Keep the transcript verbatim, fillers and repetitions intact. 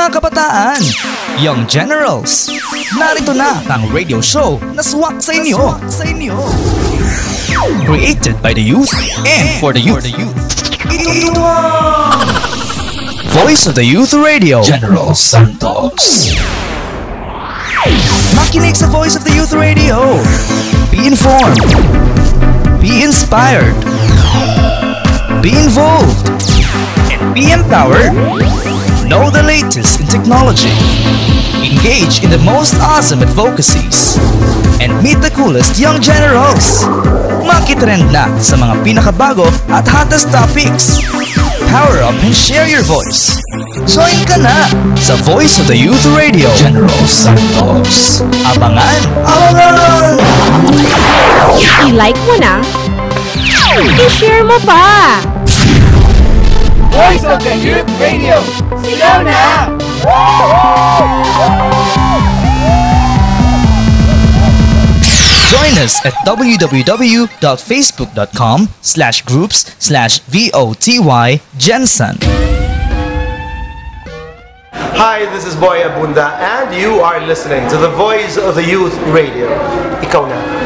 mga kabataan, young generals, narito na ang radio show na swak sa inyo. Created by the youth and for the youth. Ito ang Voice of the Youth Radio, General Santos. Makinig sa Voice of the Youth Radio. Be informed. Be inspired. Be involved. And be empowered. Know the latest in technology. Engage in the most awesome advocacies. And meet the coolest young generals. Makitrend na sa mga pinakabago at hottest topics. Power up and share your voice. Join ka na sa Voice of the Youth Radio, General Santos. Abangan! Abangan! I-like mo na, i-share mo pa! Voice of the Youth Radio! Sigaw na! Join us at w w w dot facebook dot com slash groups slash V O T Y Jensen. Hi, this is Boy Abunda, and you are listening to the Voice of the Youth Radio. Ikaw na.